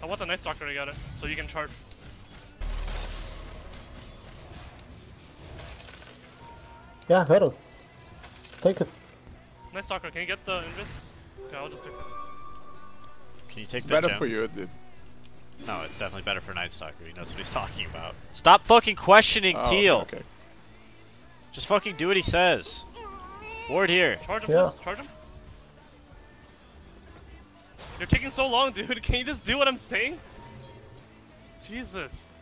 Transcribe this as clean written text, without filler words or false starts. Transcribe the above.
I want the Night Stalker to get it, so you can charge. Yeah, Herald. Take it. Night Stalker, can you get the Invis? Okay, I'll just take it. Can you take It's the better gem? for you, dude. No, it's definitely better for Night Stalker. He knows what he's talking about. Stop fucking questioning Teal. Okay. Just fucking do what he says. Ward here. Charge him, Yeah. please. Charge him. You're taking so long, dude. Can you just do what I'm saying? Jesus.